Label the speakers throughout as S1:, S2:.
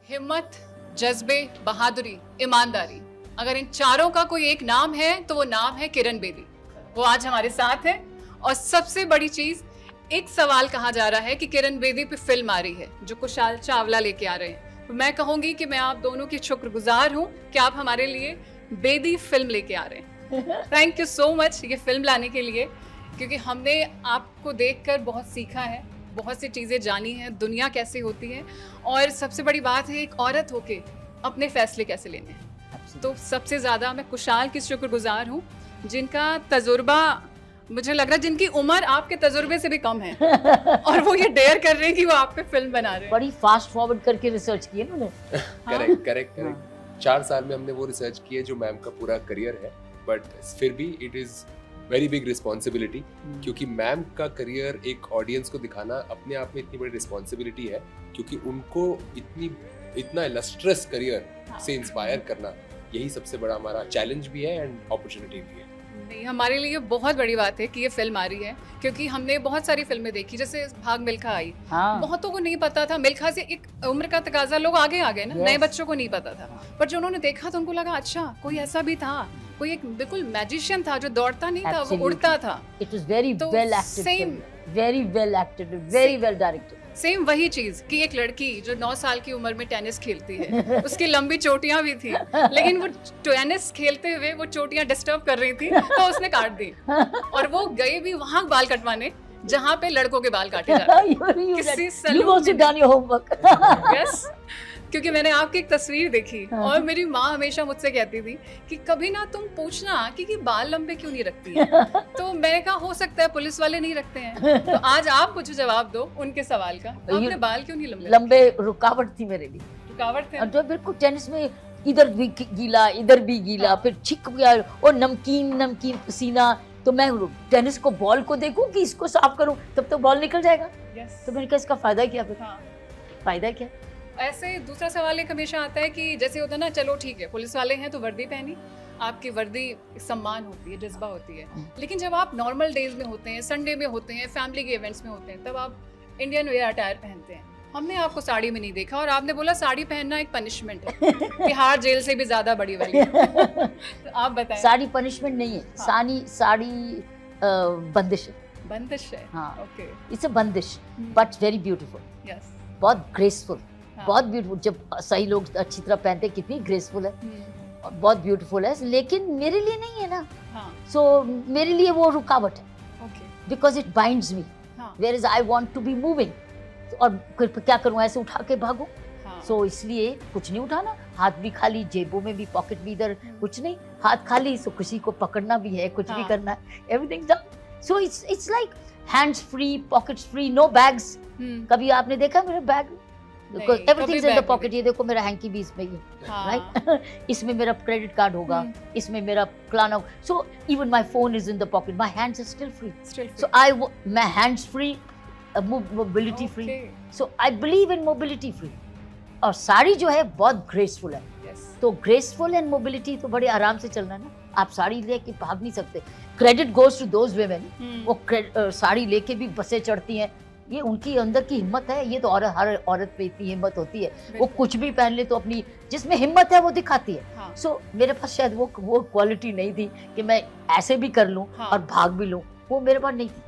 S1: हिम्मत, जज्बे, बहादुरी, ईमानदारी, अगर इन चारों का कोई एक नाम है तो वो नाम है किरण बेदी। वो आज हमारे साथ है। और सबसे बड़ी चीज, एक सवाल कहा जा रहा है कि किरण बेदी पे फिल्म आ रही है जो कुशाल चावला लेके आ रहे हैं। तो मैं कहूंगी कि मैं आप दोनों की शुक्रगुजार हूँ कि आप हमारे लिए बेदी फिल्म लेके आ रहे हैं। थैंक यू सो मच ये फिल्म लाने के लिए, क्योंकि हमने आपको देखकर बहुत सीखा है, बहुत सी चीज़ें जानी हैं, दुनिया कैसे होती है, और सबसे बड़ी बात है एक औरत होके अपने फैसले कैसे लेने हैं। तो सबसे ज़्यादा मैं कुशाल की शुक्रगुजार हूँ, जिनका तजुर्बा, मुझे लग रहा है जिनकी उम्र आपके तजुर्बे से भी कम है और वो ये डेयर कर रहे हैं कि वो आप पे फिल्म बना रहे हैं।
S2: बड़ी फास्ट फॉरवर्ड करके रिसर्च की है उन्होंने।
S1: करेक्ट।
S3: 4 साल में हमने वो रिसर्च की है जो मैम का पूरा करियर है, बट फिर भी it is very big responsibility, क्योंकि मैम का करियर एक ऑडियंस को दिखाना अपने आप में इतनी बड़ी रिस्पॉन्सिबिलिटी है, क्योंकि उनको इतना इलस्ट्रस करियर से इंस्पायर करना, यही सबसे बड़ा हमारा चैलेंज भी है एंड अपॉर्चुनिटी भी है।
S1: नहीं, हमारे लिए बहुत बड़ी बात है कि ये फिल्म आ रही है, क्योंकि हमने बहुत सारी फिल्में देखी, जैसे भाग मिल्खा आई। बहुतों को नहीं पता था, मिल्खा से एक उम्र का तकाजा, लोग आगे आ गए ना, नए बच्चों को नहीं पता था, पर जो उन्होंने देखा तो उनको लगा अच्छा कोई ऐसा भी था, कोई एक बिल्कुल मैजिशियन था जो दौड़ता नहीं था, वो उड़ता था।
S2: It was very well acted,
S1: same
S2: very well acted, very well directed.
S1: Same वही चीज कि एक लड़की जो 9 साल की उम्र में टेनिस खेलती है, उसकी लंबी चोटियां भी थी, लेकिन वो टेनिस खेलते हुए वो चोटियां डिस्टर्ब कर रही थी तो उसने काट दी, और वो गई भी वहां बाल कटवाने जहाँ पे लड़कों के बाल काटे जाते हैं। किसी सैलून यस, क्योंकि मैंने आपकी एक तस्वीर देखी और मेरी माँ हमेशा मुझसे कहती थी कि कभी ना तुम पूछना कि बाल लंबे क्यों नहीं रखती है। तो मैंने कहा हो सकता है पुलिस वाले नहीं रखते हैं, तो आज आप कुछ जवाब दो उनके सवाल का, आपने बाल क्यों नहीं
S2: लंबे रुकावट थी मेरे लिए,
S1: रुकावट थे।
S2: और बिल्कुल टेनिस में इधर भी गीला इधर भी गीला, फिर छिक गया और नमकीन पसीना, तो मैं टेनिस को बॉल को देखूं कि इसको साफ करूं, तब तो बॉल निकल जाएगा। तो मैंने कहा इसका फायदा क्या, फिर फायदा क्या।
S1: ऐसे दूसरा सवाल एक हमेशा आता है कि जैसे होता है ना, चलो ठीक है पुलिस वाले हैं तो वर्दी पहनी, आपकी वर्दी सम्मान होती है, जज्बा होती है, लेकिन जब आप नॉर्मल डेज में होते हैं, संडे में होते हैं, फैमिली के इवेंट्स में होते हैं, तब आप इंडियन वेयर अटायर पहनते हैं। हमने आपको साड़ी में नहीं देखा, और आपने बोला साड़ी पहनना एक पनिशमेंट है, तिहाड़ जेल से भी ज्यादा बड़ी वाली तो आप बताएं।
S2: साड़ी पनिशमेंट नहीं है, साड़ी बंदिश
S1: है। हाँ, okay,
S2: it's a bandish but very beautiful.
S1: Yes,
S2: बहुत ग्रेसफुल, बहुत ब्यूटीफुल। जब सही लोग अच्छी तरह पहनते, कितनी ग्रेसफुल है और बहुत ब्यूटीफुल है, लेकिन मेरे लिए नहीं है ना। सो मेरे लिए वो रुकावट है, because it binds me, where is I want to be moving. और क्या करूं, ऐसे उठा के भागूं? सो इसलिए कुछ नहीं उठाना, हाथ भी खाली, जेबों में भी, पॉकेट भी इधर कुछ नहीं, हाथ खाली, सो किसी को पकड़ना भी है, कुछ भी करना है, everything done. So it's like hands free, pockets free, no bags. कभी आपने देखा मेरा bag? Everything in the pocket. ये देखो मेरा हैंकी भी इसमें ही, राइट? इसमें मेरा क्रेडिट कार्ड होगा, इसमें मेरा प्लान होगा। So even my phone is in the pocket, my hands are still free. So मैं hands free, mobility free, so I believe in mobility free. और साड़ी जो है बहुत ग्रेसफुल है, तो ग्रेसफुल एंड मोबिलिटी तो बड़े आराम से चलना है ना, आप साड़ी लेके भाग नहीं सकते। Credit goes to those women, वो साड़ी लेके भी बसें चढ़ती हैं, ये उनकी अंदर की हिम्मत है। ये तो हर औरत पे इतनी हिम्मत होती है, वो कुछ भी पहन ले तो अपनी जिसमें हिम्मत है वो दिखाती है। सो मेरे पास शायद वो क्वालिटी नहीं थी कि मैं ऐसे भी कर लूं और भाग भी लूं, वो मेरे पास नहीं थी।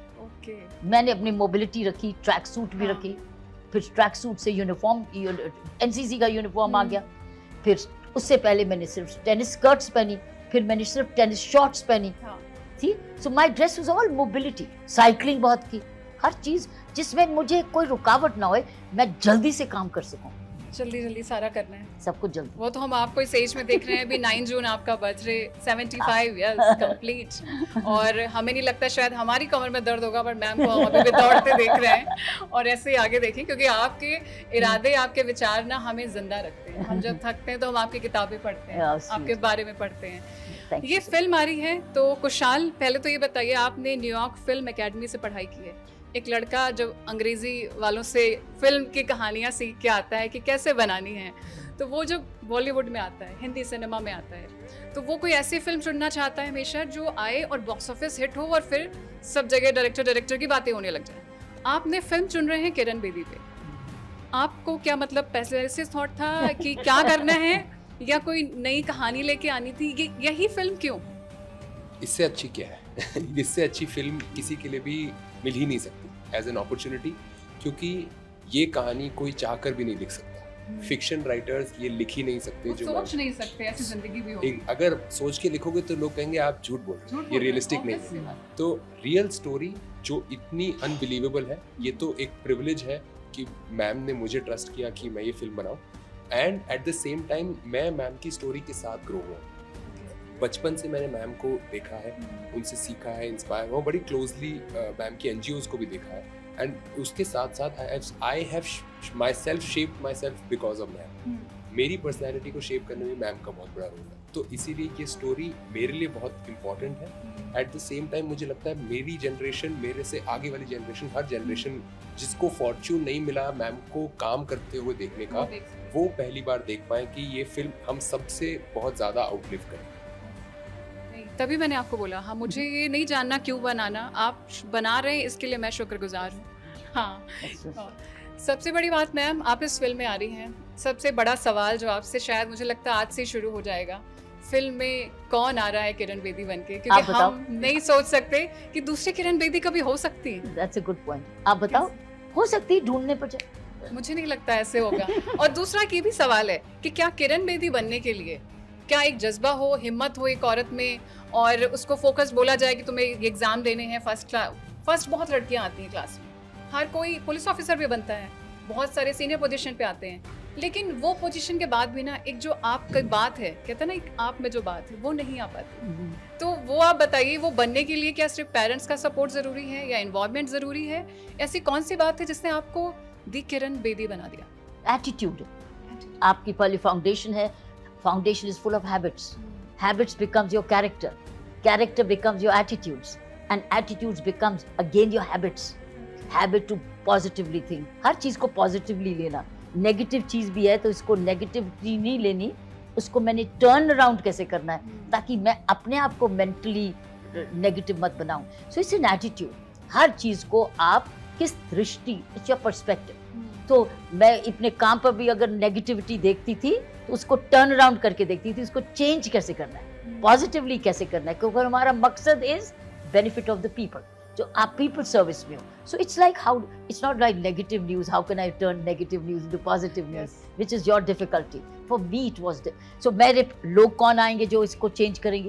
S2: मैंने अपनी मोबिलिटी रखी, ट्रैक सूट भी रखी, फिर ट्रैक सूट से यूनिफॉर्म, एनसीसी का यूनिफॉर्म आ गया, फिर उससे पहले मैंने सिर्फ टेनिस स्कर्ट्स पहनी, फिर मैंने सिर्फ टेनिस शॉर्ट्स पहनी थी। So my dress was all mobility. Cycling बहुत की, हर चीज जिसमें मुझे कोई रुकावट ना हो, मैं जल्दी से काम कर सकूं।
S1: जल्दी सारा करना है, सब कुछ जल्दी। वो तो हम आपको इस एज में देख रहे हैं, अभी 9 जून आपका बर्थडे, 75 इयर्स कंप्लीट, और हमें नहीं लगता शायद हमारी कमर में दर्द होगा, पर मैम को हम अभी भी दौड़ते देख रहे हैं, और ऐसे ही आगे देखें, क्योंकि आपके इरादे, आपके विचार ना हमें जिंदा रखते हैं। हम जब थकते हैं तो हम आपकी किताबें पढ़ते हैं, आपके बारे में पढ़ते हैं। ये फिल्म आ रही है, तो कुशाल पहले तो ये बताइए, आपने न्यूयॉर्क फिल्म एकेडमी से पढ़ाई की है। एक लड़का जब अंग्रेजी वालों से फिल्म की कहानियाँ सीख के आता है कि कैसे बनानी है, तो वो जब बॉलीवुड में आता है, हिंदी सिनेमा में आता है, तो वो कोई ऐसी फिल्म चुनना चाहता है हमेशा जो आए और बॉक्स ऑफिस हिट हो और फिर सब जगह डायरेक्टर की बातें होने लग जाए। आपने फिल्म चुन रहे हैं किरण बेदी पे, आपको क्या मतलब पहले से थॉट था कि क्या करना है, या कोई नई कहानी लेके आनी थी? यही फिल्म क्यों?
S3: इससे अच्छी क्या है इससे अच्छी फिल्म किसी के लिए भी मिल ही नहीं सकती एज एन अपॉर्चुनिटी, क्योंकि ये कहानी कोई चाहकर भी नहीं लिख सकता। फिक्शन राइटर्स ये लिख ही नहीं सकते, जो
S1: सोच नहीं सकते ऐसी जिंदगी भी होगी।
S3: अगर सोच के लिखोगे तो लोग कहेंगे आप झूठ बोल रहे हो, ये रियलिस्टिक नहीं है। तो रियल स्टोरी जो इतनी अनबिलीवेबल है, ये तो एक प्रिविलेज है कि मैम ने मुझे ट्रस्ट किया कि मैं ये फिल्म बनाऊं, and at the same time मैं मैम की स्टोरी के साथ ग्रो हुआ। बचपन से मैंने मैम को देखा है, उनसे सीखा है, इंस्पायर हुआ, बड़ी क्लोजली मैम की एनजीओज को भी देखा है, एंड उसके साथ साथ I have myself shaped myself because of ma'am. मेरी पर्सनैलिटी को शेप करने में मैम का बहुत बड़ा रोल है, तो इसीलिए ये स्टोरी मेरे लिए बहुत इंपॉर्टेंट है। एट द सेम टाइम मुझे लगता है मेरी जनरेशन, मेरे से आगे वाली जनरेशन, हर जनरेशन जिसको फॉर्च्यून नहीं मिला मैम को काम करते हुए देखने का, वो पहली बार देख पाए कि ये फिल्म हम सबसे बहुत ज़्यादा आउटलिव करें।
S1: तभी मैंने आपको बोला, हाँ मुझे ये नहीं जानना क्यों बनाना, आप बना रहे हैं इसके लिए मैं शुक्रगुजार हूँ। हाँ, सबसे बड़ी बात मैम, आप इस फिल्म में आ रही हैं, सबसे बड़ा सवाल जो आपसे शायद मुझे लगता है आज से शुरू हो जाएगा, फिल्म में कौन आ रहा है किरण बेदी बनके? क्योंकि हम नहीं सोच सकते कि दूसरी किरण बेदी कभी हो सकती है।
S2: That's a good point. आप बताओ, हो सकती है, ढूंढने पर
S1: मुझे नहीं लगता ऐसे होगा। और दूसरा ये भी सवाल है कि क्या किरण बेदी बनने के लिए क्या एक जज्बा हो, हिम्मत हो एक औरत में, और उसको फोकस बोला जाए कि तुम्हें एग्जाम देने हैं फर्स्ट बहुत लड़कियां आती हैं क्लास में, हर कोई पुलिस ऑफिसर भी बनता है, बहुत सारे सीनियर पोजीशन पे आते हैं, लेकिन वो पोजीशन के बाद भी ना एक जो आपकी बात है, कहते हैं ना एक आप में जो बात है वो नहीं आ पाती। तो वो आप बताइए, वो बनने के लिए क्या सिर्फ पेरेंट्स का सपोर्ट जरूरी है या इन्वॉल्वमेंट जरूरी है? ऐसी कौन सी बात है जिसने आपको दी किरण बेदी बना दिया?
S2: एटीट्यूड आपकी पहली फाउंडेशन है। Foundation is full of habits. Habits becomes your character. Character becomes your attitudes. And attitudes becomes again your habits. Habit to positively think. हर चीज को positively लेना. Negative चीज भी है तो इसको negatively नहीं लेनी. उसको मैंने turn around कैसे करना है ताकि मैं अपने आप को mentally negative मत बनाऊं. So it's an attitude. हर चीज को आप किस दृष्टि, it's your perspective. तो मैं अपने काम पर भी अगर नेगेटिविटी देखती थी तो उसको टर्न अराउंड करके देखती थी, उसको चेंज कैसे करना है, पॉजिटिवली कैसे करना है, क्योंकि हमारा मकसद is benefit of the people, जो आप पीपल सर्विस में हो। So it's like how, it's not like negative news, how can I turn negative news into positive news, which is your difficulty. For me it was so मेरे लोग कौन आएंगे जो इसको चेंज करेंगे,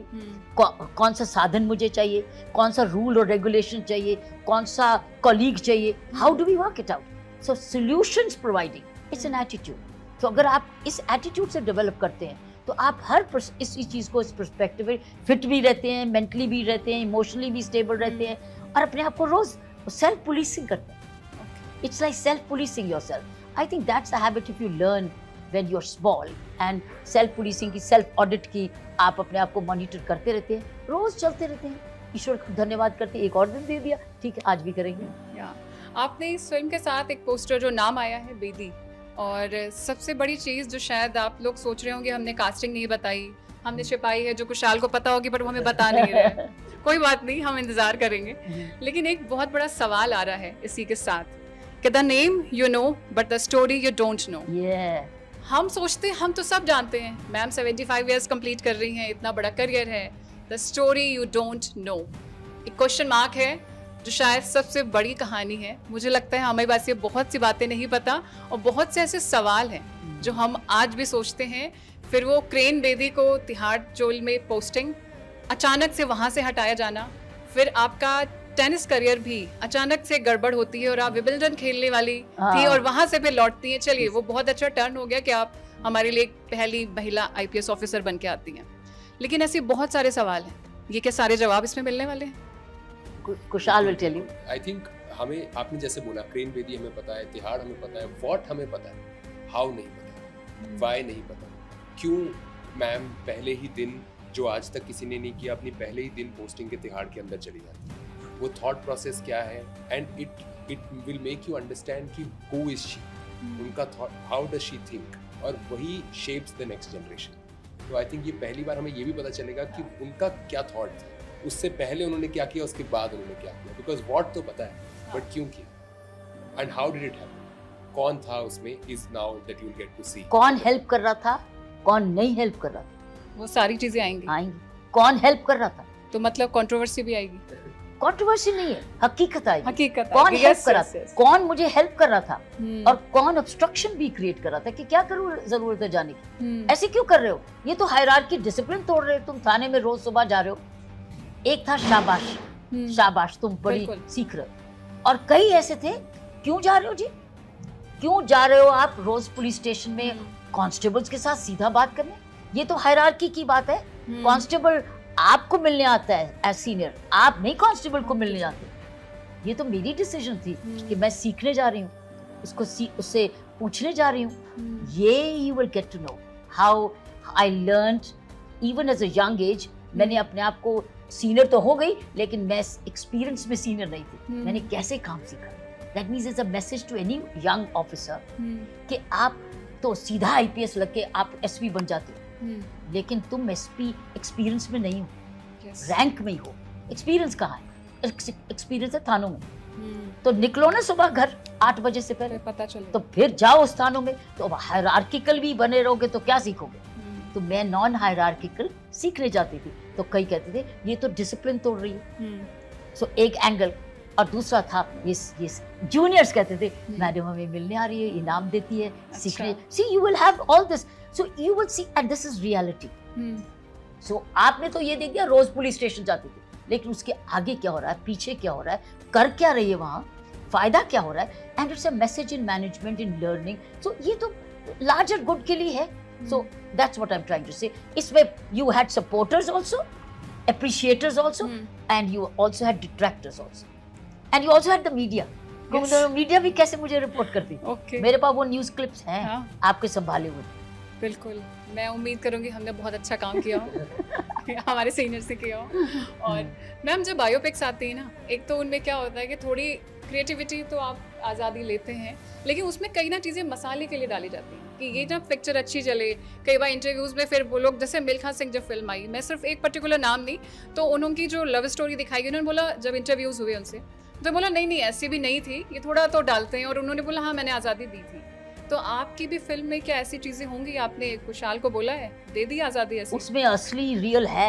S2: कौन सा साधन मुझे चाहिए, कौन सा रूल और रेगुलेशन चाहिए, कौन सा कॉलीग चाहिए, how do we work it out. So solutions providing, it's an attitude. तो अगर आप इस एटीट्यूड से डेवलप करते हैं तो आप हर इस चीज़ को इस पर्सपेक्टिव में फिट भी रहते हैं, मेंटली भी रहते हैं, इमोशनली भी स्टेबल रहते हैं, और अपने आप को रोज सेल्फ पुलिसिंग करते हैं। It's like self policing yourself. I think that's the habit if you learn when you are small, and self policing की, सेल्फ ऑडिट की, आप अपने आप को मॉनिटर करते रहते हैं, रोज चलते रहते हैं, ईश्वर को धन्यवाद करते, एक और दिन दे दिया, ठीक है आज भी करेंगे।
S1: आपने इस फिल्म के साथ एक पोस्टर जो नाम आया है बेदी, और सबसे बड़ी चीज़ जो शायद आप लोग सोच रहे होंगे, हमने कास्टिंग नहीं बताई, हमने छिपाई है, जो कुशाल को पता होगी पर वो हमें बता नहीं रहे। कोई बात नहीं, हम इंतजार करेंगे। लेकिन एक बहुत बड़ा सवाल आ रहा है इसी के साथ कि the name you know but the story you don't know. हम सोचते हैं हम तो सब जानते हैं, मैम 75 ईयर्स कंप्लीट कर रही हैं, इतना बड़ा करियर है, the story you don't know, एक क्वेश्चन मार्क है जो शायद सबसे बड़ी कहानी है। मुझे लगता है हमें बस ये बहुत सी बातें नहीं पता, और बहुत से ऐसे सवाल हैं जो हम आज भी सोचते हैं। फिर वो किरण बेदी को तिहाड़ जेल में पोस्टिंग, अचानक से वहाँ से हटाया जाना, फिर आपका टेनिस करियर भी अचानक से गड़बड़ होती है और आप विंबलडन खेलने वाली थी और वहाँ से फिर लौटती हैं। चलिए वो बहुत अच्छा टर्न हो गया कि आप हमारे लिए पहली महिला IPS ऑफिसर बन के आती हैं, लेकिन ऐसे बहुत सारे सवाल हैं, ये क्या सारे जवाब इसमें मिलने वाले हैं?
S2: Kushal will tell you.
S3: I think हमें, आपने जैसे बोला किरण बेदी हमें पता है, तिहाड़ हमें पता है, व्हाट हमें पता है, हाउ नहीं पता, व्हाई नहीं पता, क्यों मैम पहले ही दिन, जो आज तक किसी ने नहीं किया, अपनी पहले ही दिन पोस्टिंग के तिहाड़ के अंदर चली जाती है, वो थॉट प्रोसेस क्या है, and it will make you understand कि हु इज शी, उनका thought, how does she think, और वही शेप्स द नेक्स्ट जनरेशन। तो आई थिंक ये पहली बार हमें ये भी पता चलेगा कि उनका क्या थॉट था, उससे पहले उन्होंने क्या किया, उसके बाद उन्होंने क्या किया, बिकॉज व्हाट तो पता है बट क्यों किया, and how did it happen, कौन था उसमें is now that you'll get to see.
S2: कौन हेल्प कर रहा था, कौन नहीं हेल्प कर रहा था,
S1: वो सारी चीजें आएंगी।
S2: कौन हेल्प कर रहा था,
S1: तो मतलब कंट्रोवर्सी भी आएगी।
S2: कंट्रोवर्सी नहीं है, हकीकत आएगी।
S1: हकीकत
S2: कौन हेल्प कर रहा था, कौन मुझे हेल्प कर रहा था, और कौन ऑब्स्ट्रक्शन भी क्रिएट कर रहा था कि क्या करूं, जरूरत है जाने की, ऐसे क्यों कर रहे हो, ये तो हायरार्की डिसिप्लिन तोड़ रहे हो, तुम थाने में रोज सुबह जा रहे हो। एक था शाबाश, शाबाश तुम बड़ी सीख रहे हो, और कई ऐसे थे क्यों जा रहे हो जी, क्यों जा रहे हो आप रोज पुलिस स्टेशन में कांस्टेबल्स के साथ सीधा बात करने, ये तो हायरार्की की बात है। कांस्टेबल आपको मिलने आता है एज सीनियर, आप नहीं कांस्टेबल को मिलने जाते। ये तो मेरी डिसीजन थी कि मैं सीखने जा रही हूँ, उसको उससे पूछने जा रही हूँ। ये you will get to know how I learned even as a young age. मैंने अपने आप को सीनियर तो हो गई, लेकिन मैं एक्सपीरियंस में सीनियर नहीं थी। मैंने कैसे काम सीखा। That means is a message to any young officer कि आप तो सीधा आईपीएस लग के आप एसपी बन जाते हो, लेकिन तुम एसपी एक्सपीरियंस में नहीं हो, रैंक में ही हो। एक्सपीरियंस कहाँ है, एक्सपीरियंस है थानों में। तो निकलो ना सुबह घर 8 बजे से पहले,
S1: पता चले
S2: तो फिर जाओ उस थानों में। तो हायरार्किकल भी बने रहोगे तो क्या सीखोगे। तो मैं नॉन हायरार्किकल सीखने जाती थी, तो कई कहते थे ये तो डिसिप्लिन तोड़ रही है। सो एक एंगल, और दूसरा था ये जूनियर्स कहते थे मैडम हमें मिलने आ रही है, इनाम देती है, सीखने। See you will have all this, so you will see and this is reality. So आपने तो ये देख दिया रोज पुलिस स्टेशन जाते थे, लेकिन उसके आगे क्या हो रहा है, पीछे क्या हो रहा है, कर क्या रही है वहाँ, फायदा क्या हो रहा है। And it's a message in management, in learning. So ये तो लार्जर गुड के लिए है। So that's what I am trying to say. इसमें you had supporters also, appreciators also, and you also had detractors also, and you also had the media. Media भी कैसे मुझे report करती। मेरे पास वो न्यूज क्लिप्स हैं आपके संभाले हुए।
S1: बिल्कुल, मैं उम्मीद करूंगी हमने बहुत अच्छा काम किया हो हमारे सीनियर से किया हो। और मैम जब बायोपिक्स आती है ना, एक तो उनमें क्या होता है कि थोड़ी क्रिएटिविटी तो आप आज़ादी लेते हैं, लेकिन उसमें कई ना चीज़ें मसाले के लिए डाली जाती हैं कि ये जब पिक्चर अच्छी चले। कई बार इंटरव्यूज़ में फिर वो लोग, जैसे मिल्खा सिंह जब फिल्म आई, मैं सिर्फ एक पर्टिकुलर नाम नहीं, तो उनकी जो लव स्टोरी दिखाई गई, उन्होंने बोला जब इंटरव्यूज़ हुए उनसे, तो बोला नहीं नहीं ऐसी भी नहीं थी, ये थोड़ा तो डालते हैं। और उन्होंने बोला हाँ मैंने आज़ादी दी थी। तो आपकी भी फिल्म में क्या ऐसी चीज़ें होंगी, आपने खुशहाल को बोला है दे दी आज़ादी ऐसी?
S2: उसमें असली रियल है।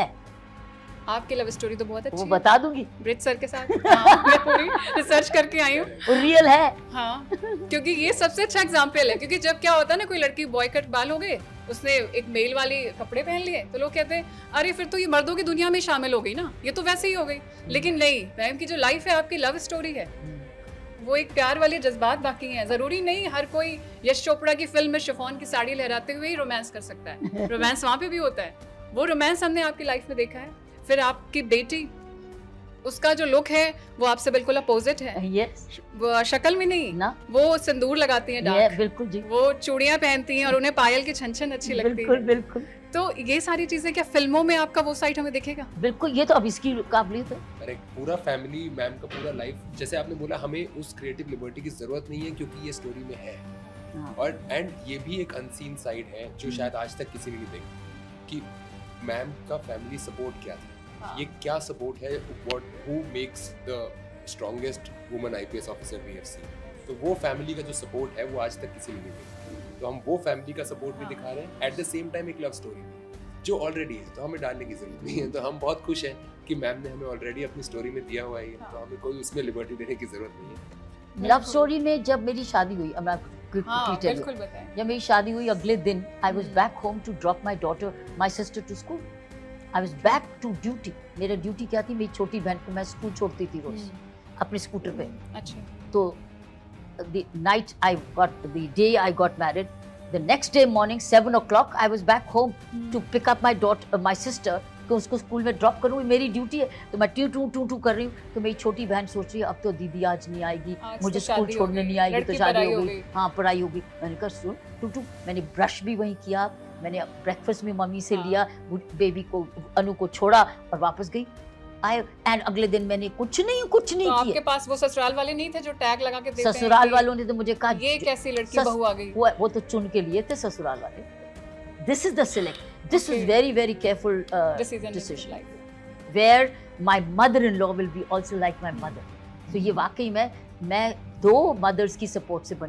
S1: आपकी लव स्टोरी तो बहुत अच्छी
S2: वो बता दूंगी
S1: ब्रिज सर के साथ। हाँ, मैं पूरी रिसर्च करके आई हूँ,
S2: रियल है।
S1: हाँ, क्योंकि ये सबसे अच्छा एग्जाम्पल है। क्योंकि जब क्या होता है ना, कोई लड़की बॉय कट बाल हो गए, उसने एक मेल वाली कपड़े पहन लिए, तो लोग कहते हैं अरे फिर तो ये मर्दों की दुनिया में शामिल हो गई ना, ये तो वैसे ही हो गई। लेकिन नहीं, मैम की जो लाइफ है आपकी लव स्टोरी है, वो एक प्यार वाले जज्बात बाकी हैं। जरूरी नहीं हर कोई यश चोपड़ा की फिल्म में शिफॉन की साड़ी लहराते हुए ही रोमांस कर सकता है। रोमांस वहाँ पे भी होता है, वो रोमांस हमने आपकी लाइफ में देखा है। फिर आपकी बेटी, उसका जो लुक है वो आपसे बिल्कुल अपोजिट है।
S2: yes.
S1: वो शक्ल में नहीं ना, वो सिंदूर लगाती हैं डार्क,
S2: बिल्कुल जी,
S1: वो चूड़ियां पहनती हैं और उन्हें पायल की छन छन अच्छी लगती है।
S2: बिल्कुल।
S1: तो ये सारी चीजें क्या फिल्मों में आपका वो साइड हमें दिखेगा?
S2: बिल्कुल, ये तो अब इसकी काबिलियत है।
S3: अरे पूरा फैमिली, मैम का पूरा लाइफ, जैसे आपने बोला हमें उस क्रिएटिव लिबर्टी की जरूरत नहीं है क्योंकि ये स्टोरी में है। और एंड ये भी एक अनसीन साइड है जो शायद आज तक किसी ने नहीं देखी कि मैम का फैमिली सपोर्ट क्या था। ये क्या सपोर्ट है, what who makes the strongest woman IPS officer we have seen. तो वो फैमिली का जो सपोर्ट है वो आज तक किसी ने नहीं देखा। तो हम वो फैमिली का सपोर्ट भी दिखा रहे हैं, एट द सेम टाइम एक लव स्टोरी जो ऑलरेडी है, तो हमें डालने की जरूरत नहीं है। तो हम बहुत खुश हैं कि मैम ने हमें ऑलरेडी अपनी स्टोरी में दिया हुआ है, तो हमें कोई उसमें लिबर्टी देने की जरूरत नहीं है।
S2: लव स्टोरी में जब मेरी शादी हुई, जब मेरी शादी हुई अगले दिन I was back home to drop my daughter, my sister to school. I was back to duty. मेरा ड्यूटी क्या थी, मेरी छोटी बहन को मैं स्कूल छोड़ती थी रोज अपने स्कूटर पे। अच्छा। तो the night I got, the day I got married, the next day morning 7 o'clock I was back home to pick up my daughter, my sister, कि उसको स्कूल में ड्रॉप करूँ, मेरी ड्यूटी है। तो मैं टू टू कर रही हूँ, तो मेरी छोटी बहन सोच रही है अब तो दीदी आज नहीं आएगी, मुझे स्कूल छोड़ने नहीं आएगी, तो शादी हो गई। हाँ, पढ़ाई होगी। मैंने कहा सुन टू, मैंने ब्रश भी वहीं किया, मैंने ब्रेकफास्ट भी मम्मी से लिया, बेबी को, अनु को छोड़ा और वापस गई। एंड अगले दिन मैंने कुछ नहीं
S1: तो
S2: किया।
S1: आपके पास वो ससुराल वाले नहीं थे जो टैग लगा के देते हैं?
S2: ससुराल वालों ने तो मुझे कहा
S1: ये कैसी लड़की बहू आ गई।
S2: वो तो चुन के लिए थे ससुराल वाले। This is the select, this is very very careful decision where my mother in law will be also like my mother. तो ये वाकई में मैं 2 मदर्स की सपोर्ट से बनी हूँ।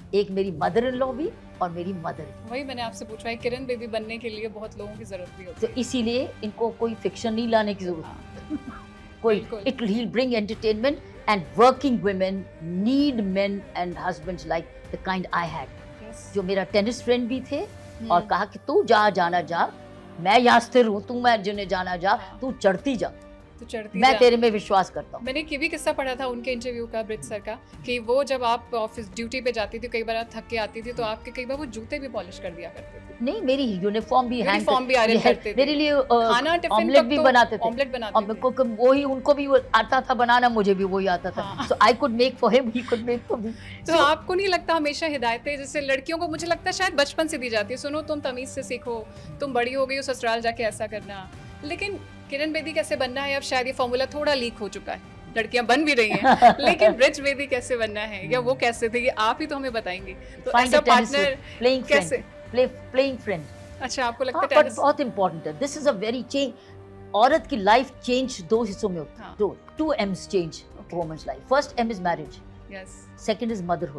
S2: एक मेरी मदर इन लॉ भी और मेरी मदर।
S1: वही मैंने आपसे पूछा है, किरण बेदी बनने के लिए बहुत लोगों की जरूरत भी होती
S2: है, तो इसीलिए इनको कोई फिक्शन नहीं लाने की जरूरत कोई, it will bring entertainment and working women need men and husbands like the kind I had. जो मेरा टेनिस फ्रेंड भी थे और कहा कि तू जाना जा, मैं यहाँ स्थिर हूँ, तू मैं जिन्हें जाना जा, तू चढ़ती जा, मैं तेरे में विश्वास करता हूँ।
S1: मैंने एक भी किस्सा पढ़ा था उनके इंटरव्यू का, ब्रिज सर का, कि वो जब आप ऑफिस ड्यूटी पे जाती थी, कई बार आप थक के आती थी, तो आपके कई बार वो जूते भी पॉलिश कर दिया करते थे।
S2: नहीं, मेरी यूनिफॉर्म भी
S1: आयरन करते थे,
S2: मेरे लिए
S1: खाना
S2: ऑमलेट भी बनाते थे,
S1: ऑमलेट बनाते थे,
S2: वही उनको भी आता था बनाना, मुझे भी वही आता था, so I could make for him, he could make for me.
S1: तो आपको नहीं लगता हमेशा हिदायतें जैसे लड़कियों को, मुझे लगता है शायद बचपन से दी जाती है, सुनो तुम तमीज से सीखो, तुम बड़ी हो गई हो ससुराल जाके ऐसा करना, लेकिन किरण बेदी कैसे बनना है, अब शायद ये फॉर्मूला थोड़ा लीक हो चुका है, लड़कियां बन भी रही हैं, लेकिन ब्रिज बेदी कैसे बनना है या वो कैसे थे, ये आप ही तो हमें बताएंगे। तो ऐसा पार्टनर कैसे,
S2: प्लेइंग फ्रेंड।
S1: अच्छा, आपको लगता है
S2: टेनिस बहुत इंपॉर्टेंट है, this is a very change, औरत की लाइफ चेंज दो हिस्सों में होती है, two aims change women's life. First aim is marriage, second is motherhood.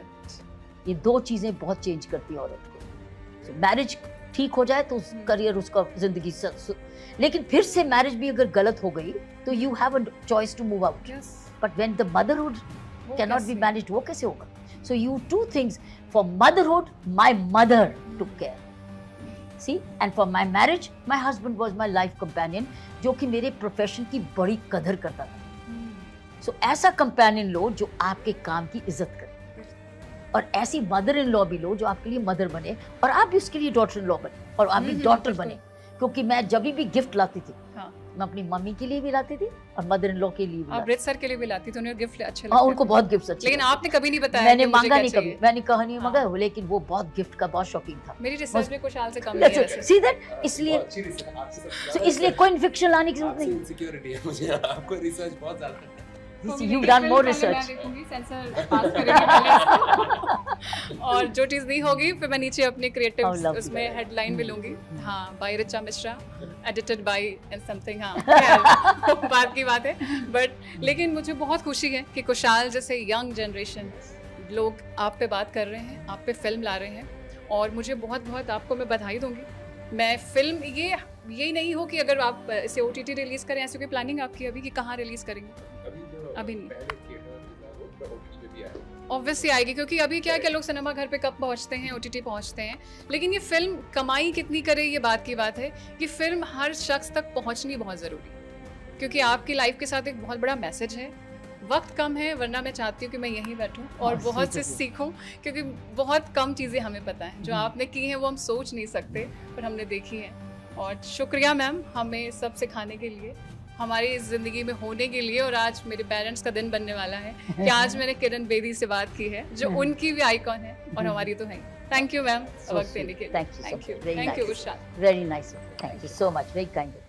S2: ये दो चीजें बहुत चेंज करती है औरत को। मैरिज ठीक हो जाए तो करियर उसका जिंदगी लेकिन फिर से मैरिज भी अगर गलत हो गई तो you have a choice to move out, but when the motherhood can not be managed, वो कैसे होगा? So you two things, for motherhood my mother took care, see, and for my marriage my husband was my life companion, जो कि मेरे profession की बड़ी कदर करता था। सो ऐसा कंपेनियन लो जो आपके काम की इज्जत करे, और ऐसी मदर इन लॉ भी लो जो आपके लिए मदर बने, और आप भी उसके लिए डॉटर इन लॉ बने, और आप भी डॉटर बने। क्योंकि मैं जब भी गिफ्ट लाती थी, मैं अपनी मम्मी के लिए भी लाती थी और मदर इन लॉ के लिए भी,
S1: आप ब्रिज सर के लिए भी लाती थी, उन्हें गिफ्ट अच्छे लगते थे।
S2: उनको बहुत गिफ्ट अच्छे,
S1: लेकिन आपने कभी नहीं बताया,
S2: मैंने मांगा नहीं कभी, मैंने कहा नहीं मांगा, लेकिन वो बहुत गिफ्ट का बहुत शौकीन था।
S1: मेरी रिसर्च में कुछ साल से कम नहीं है,
S2: सी दैट, इसलिए कोई फिक्शन लाने की जरूरत नहीं।
S3: इनसिक्योरिटी है मुझे, आपको रिसर्च बहुत ज्यादा है।
S2: You've done more research.
S1: और जो चीज नहीं होगी फिर मैं नीचे अपने क्रिएटिव उसमें हेडलाइन भी लूंगी, हाँ, by Richa Mishra, edited by and something, हाँ बात की बात है। बट लेकिन मुझे बहुत खुशी है कि कुशाल जैसे यंग जनरेशन लोग आप पे बात कर रहे हैं, आप पे फिल्म ला रहे हैं, और मुझे बहुत बहुत आपको मैं बधाई दूंगी। मैं फिल्म ये नहीं हो कि अगर आप इसे OTT रिलीज करें, ऐसी कोई प्लानिंग आपकी अभी कि कहाँ रिलीज करेंगे? अभी नहीं, ऑब्वियसली आएगी, क्योंकि अभी क्या है कि लोग सिनेमा घर पे कब पहुंचते हैं, OTT पहुंचते हैं, लेकिन ये फिल्म कमाई कितनी करे ये बात की बात है कि फिल्म हर शख्स तक पहुंचनी बहुत ज़रूरी, क्योंकि आपकी लाइफ के साथ एक बहुत बड़ा मैसेज है। वक्त कम है, वरना मैं चाहती हूँ कि मैं यहीं बैठूँ और बहुत से सीखूँ, क्योंकि बहुत कम चीज़ें हमें पता हैं, जो आपने की हैं वो हम सोच नहीं सकते, पर हमने देखी हैं। और शुक्रिया मैम, हमें सब सिखाने के लिए, हमारी इस ज़िंदगी में होने के लिए। और आज मेरे पेरेंट्स का दिन बनने वाला है कि आज मैंने किरण बेदी से बात की है, जो उनकी भी आइकॉन है और हमारी तो है। थैंक यू मैम, वक्त देने के लिए।
S2: Thank you,
S1: thank you, Kushal.
S2: Very nice, thank you so much, very kind.